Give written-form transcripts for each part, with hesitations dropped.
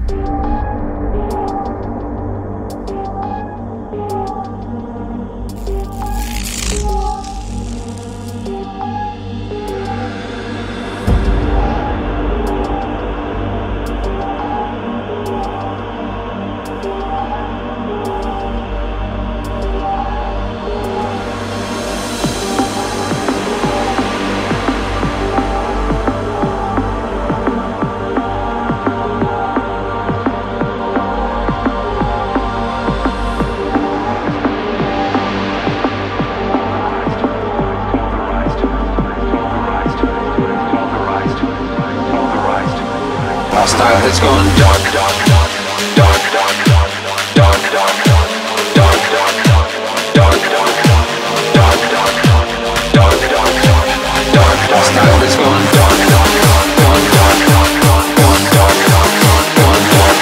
Style has gone dark, dark, dark, dark, dark, dark, dark, dark, dark, dark, dark, dark, dark, dark, dark, dark, dark, dark. Style has gone dark, dark, dark, dark, dark, dark, dark, dark, dark, dark, dark,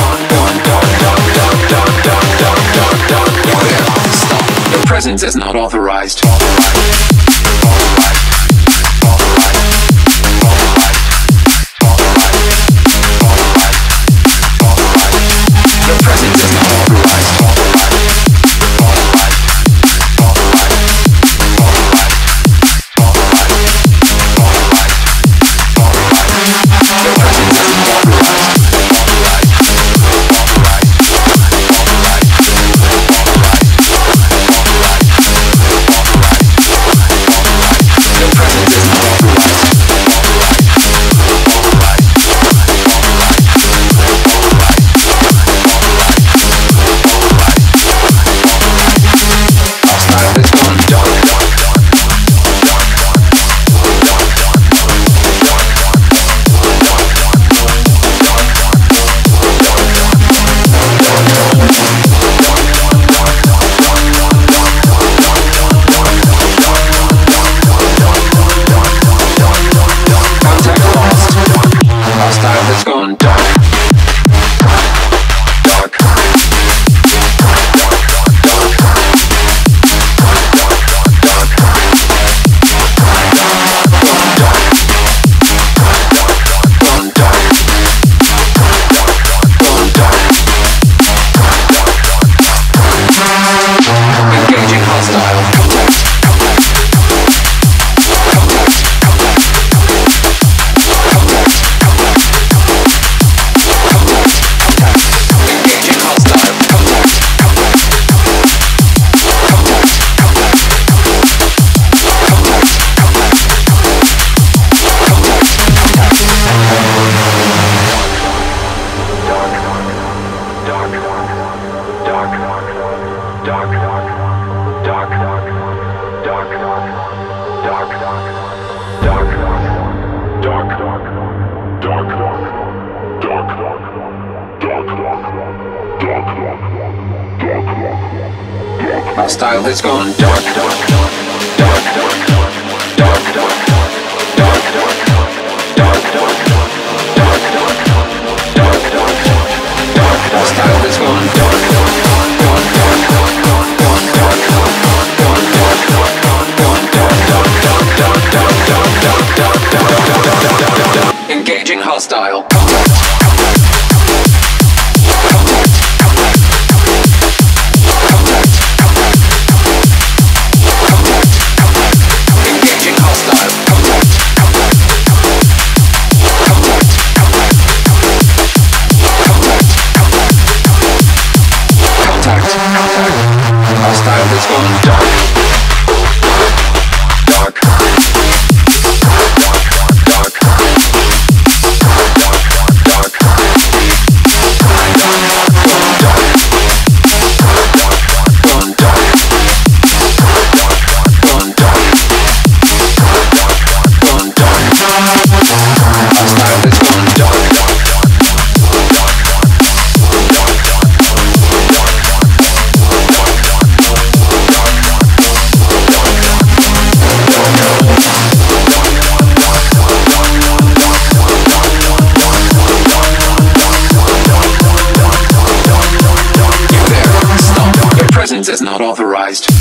dark, dark, dark, dark. Stop. Your presence is not authorized. My style has gone dark, dark, dark, dark, dark, dark, dark, dark, dark, dark, dark, dark, dark, dark, dark, dark. My style has gone dark, dark, dark, dark, dark, dark, dark, dark, dark, dark, dark, dark. Engaging hostile. Is not authorized.